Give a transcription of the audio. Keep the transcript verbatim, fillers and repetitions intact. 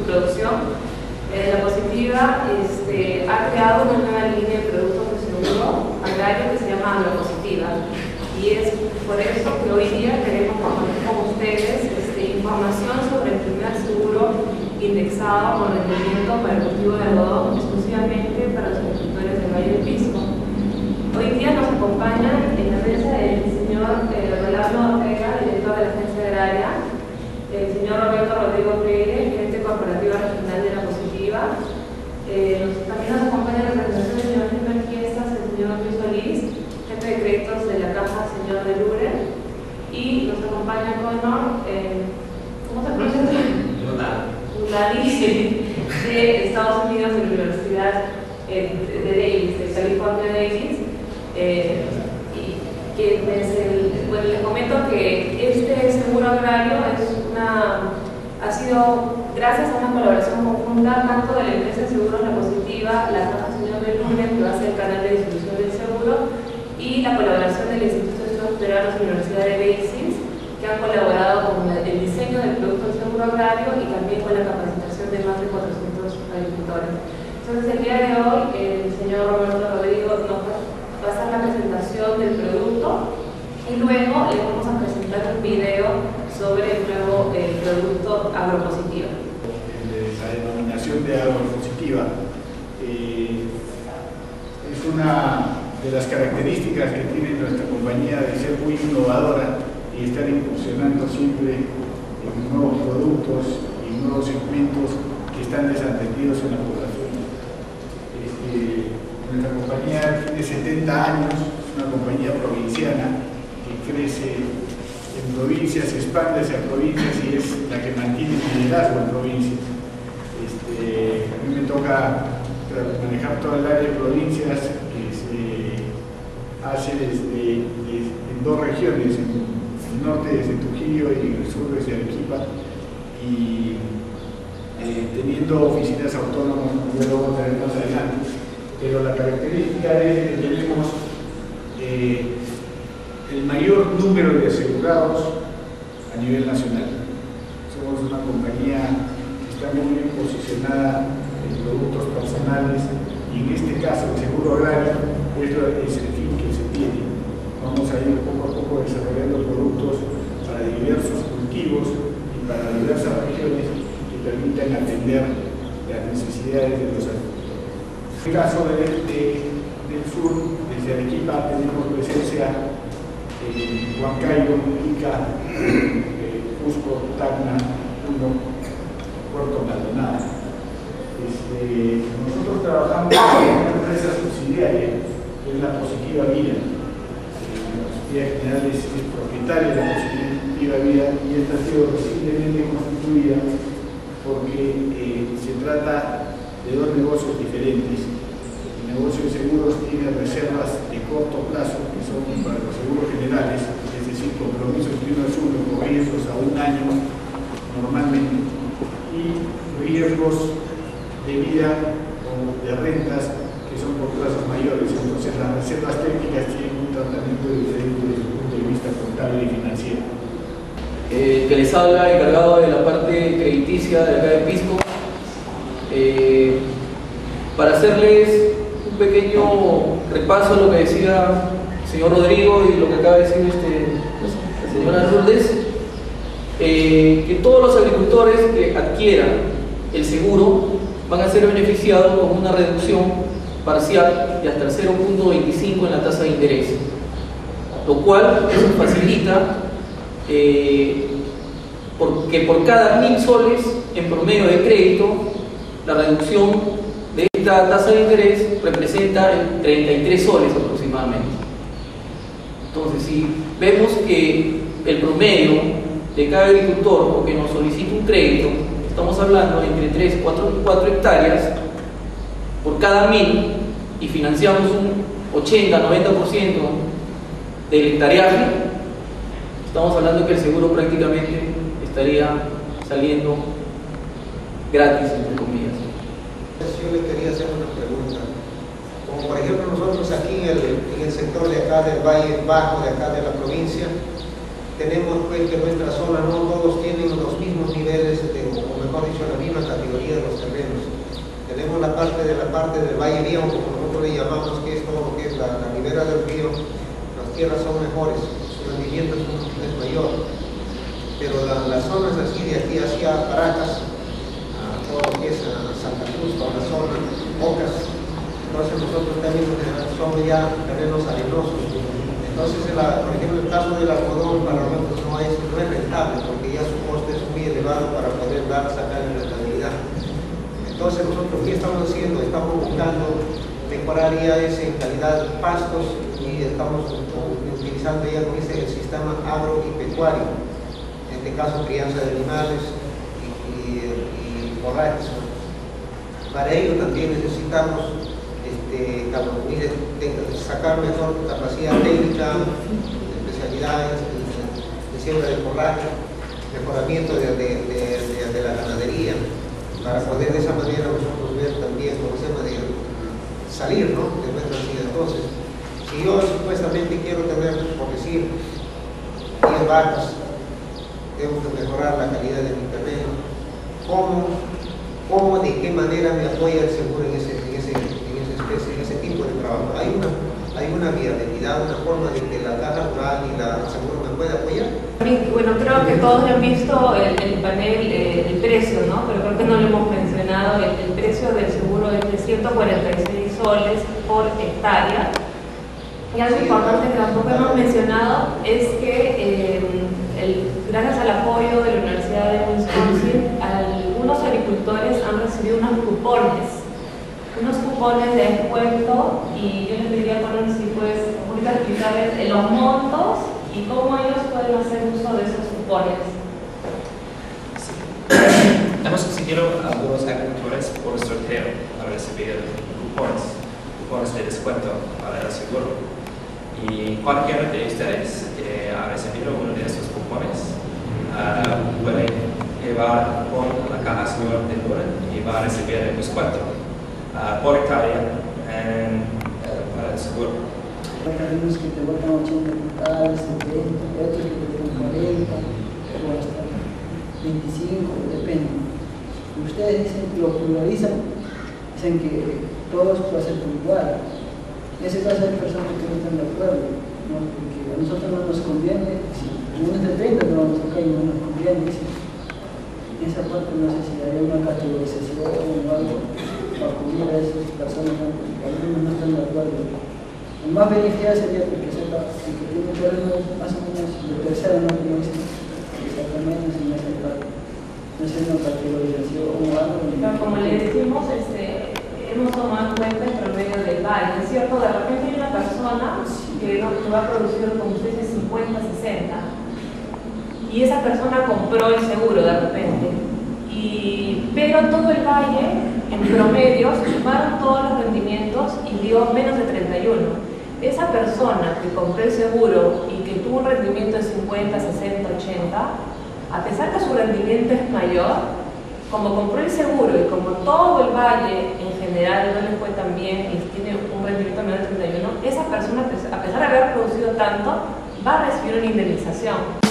producción. Eh, la Positiva este, ha creado una nueva línea de productos de seguro agrario que se llama Agropositiva, y es por eso que hoy día queremos compartir con ustedes este, información sobre el primer seguro indexado por rendimiento para el cultivo de algodón, exclusivamente para los agricultores del Valle del Pisco. Hoy día nos acompaña en la mesa el señor eh, Rolando Ortega, director de la Agencia Agraria, el señor Roberto Rodrigo Freire, gerente corporativa regional de la Positiva. Eh, también nos acompaña la representación del señor Gilbert Fiestas, el señor Luis Solís, jefe de créditos de la Caja, señor de Lure, y nos acompaña Connor, eh, ¿cómo se pronuncia? Lulali, de Estados Unidos, de la Universidad eh, de Davis, de California Davis. Eh, y que es el, bueno, les comento que este seguro agrario es una, ha sido gracias a una colaboración conjunta tanto de la empresa de seguros La Positiva, la Caja Señor del Lunes, que va a ser el canal de distribución del seguro, y la colaboración del Instituto de Estudios Peruanos y la Universidad de Basis, que han colaborado con el diseño del producto del seguro agrario y también con la capacitación de más de cuatrocientos agricultores. Entonces, el día de hoy, el señor Roberto Rodrigo nos va a hacer la presentación del producto y luego le vamos a presentar un video sobre el nuevo eh, producto Agropositiva. La denominación de Agropositiva eh, es una de las características que tiene nuestra compañía de ser muy innovadora y estar incursionando siempre en nuevos productos y nuevos segmentos que están desatendidos en la población. Este, nuestra compañía tiene setenta años, es una compañía provinciana que crece en provincias, se expande hacia provincias y es la que mantiene el liderazgo en provincias. Este, a mí me toca manejar toda el área de provincias que se hace desde, desde en dos regiones, en el norte desde Trujillo y el sur desde Arequipa, y eh, teniendo oficinas autónomas, como ya lo vamos a ver más adelante. Pero la característica es que tenemos eh, el mayor número de asegurados a nivel nacional. Somos una compañía que está muy bien posicionada en productos personales y en este caso el seguro agrario es, es el fin que se tiene. Vamos a ir poco a poco desarrollando productos para diversos cultivos y para diversas regiones que permitan atender las necesidades de los agricultores. En el caso de, de, del sur, desde Arequipa tenemos presencia en Huancayo, Ica, eh, Cusco, Tacna, Puno, Puerto Maldonado. Este, nosotros trabajamos con una empresa subsidiaria, que es la Positiva Vida. Eh, la Positiva General es, es propietaria de la Positiva Vida y esta ha sido recientemente constituida porque eh, se trata de dos negocios diferentes. El negocio de seguros tiene reservas de corto plazo, que son para los seguros generales, es decir, compromisos de uno a uno con riesgos a un año normalmente, y riesgos de vida o de rentas que son por plazos mayores. Entonces las reservas técnicas tienen un tratamiento diferente desde el punto de vista contable y financiero. Eh, que les habla encargado de la parte crediticia de acá de Pisco, eh, para hacerles un pequeño repaso a lo que decía el señor Rodrigo y lo que acaba de decir este, la señora Lourdes, eh, que todos los agricultores que adquieran el seguro van a ser beneficiados con una reducción parcial de hasta el cero punto veinticinco en la tasa de interés, lo cual eso facilita eh, porque por cada mil soles en promedio de crédito la reducción de esta tasa de interés representa treinta y tres soles aproximadamente. Entonces, si vemos que el promedio de cada agricultor o que nos solicita un crédito, estamos hablando de entre tres y cuatro hectáreas por cada mil y financiamos un ochenta a noventa por ciento del hectareaje, estamos hablando de que el seguro prácticamente estaría saliendo gratis, entre comillas. Yo le quería hacer una pregunta. Como por ejemplo nosotros aquí en el, en el sector de acá del Valle Bajo, de acá de la provincia, tenemos pues que nuestra zona no todos tienen los mismos niveles, de, o mejor dicho, la misma categoría de la parte del Valle Viejo, como nosotros le llamamos, que es todo lo que es la, la ribera del río, las tierras son mejores, su rendimiento es, es mayor. Pero la, las zonas así de aquí hacia Paracas, a todo lo que es a Santa Cruz, toda la zona, Bocas, entonces nosotros también somos ya terrenos arenosos. Entonces, la, por ejemplo, el caso del algodón para nosotros no es, no es rentable, porque ya su coste es muy elevado para poder dar, sacar en rentabilidad. Entonces, nosotros, ¿qué estamos haciendo? Estamos buscando mejorar ya ese en calidad de pastos y estamos utilizando ya, como dice, el sistema agro y pecuario. En este caso, crianza de animales y, y, y forrajes. Para ello también necesitamos este, sacar mejor capacidad técnica, especialidades de siembra de forraje, mejoramiento de, de, de, de, de la ganadería, para poder de esa manera nosotros ver también cómo se llama de salir, ¿no?, de nuestra vida. Entonces, si yo supuestamente quiero tener, por decir, diez vacas, tengo que mejorar la calidad de mi terreno. ¿Cómo, cómo, de qué manera me apoya el seguro en ese, en ese, en ese, especie, en ese tipo de trabajo? Hay una, hay una viabilidad, una forma de que la caja rural y la seguro me pueda apoyar. Bueno, creo que todos han visto el, el panel, eh, el precio, ¿no? Pero creo que no lo hemos mencionado. El, el precio del seguro es de ciento cuarenta y seis soles por hectárea. Y algo importante que tampoco hemos mencionado es que eh, el, gracias al apoyo de la Universidad de Wisconsin, algunos agricultores han recibido unos cupones, unos cupones de descuento, y yo les pediría poner si puedes explicarles los montos y cómo ellos pueden hacer uso de esos cupones. Sí. Hemos conseguido a algunos agricultores por sorteo para recibir cupones, cupones de descuento para el seguro. Y cualquiera de ustedes que ha recibido uno de esos cupones uh, puede llevar con la caja seguro de Luna y va a recibir el descuento uh, por hectárea en, uh, para el seguro. Hay unos que te botan ochenta quintales, setenta, otros que te botan cuarenta o hasta veinticinco, depende. Ustedes dicen que lo pluralizan, dicen que todos pueden ser igual. En ese caso hay personas que no están de acuerdo, ¿no? Porque a nosotros no nos conviene, si uno es de treinta no vamos a tocar y no nos conviene. Si en esa parte no sé si hay una categorización o algo para cubrir a esas personas, ¿no? Porque algunos no están de acuerdo. El más beneficiado sería porque sepa el que tiene terreno más o menos de tercera, no como dicen, que saca menos en esa parte. No sé, una categorización o algo. Pero como le decimos, este, hemos tomado en cuenta el promedio del valle, ¿es cierto? De repente hay una persona que no, que va a producir, como usted dice, cincuenta, sesenta, y esa persona compró el seguro de repente, y, pero todo el valle, en promedio, se sumaron todos los rendimientos y dio menos de treinta y uno. Esa persona que compró el seguro y que tuvo un rendimiento de cincuenta, sesenta, ochenta, a pesar que su rendimiento es mayor, como compró el seguro y como todo el valle en general no le fue tan bien y tiene un rendimiento menor de treinta y uno, esa persona, a pesar de haber producido tanto, va a recibir una indemnización.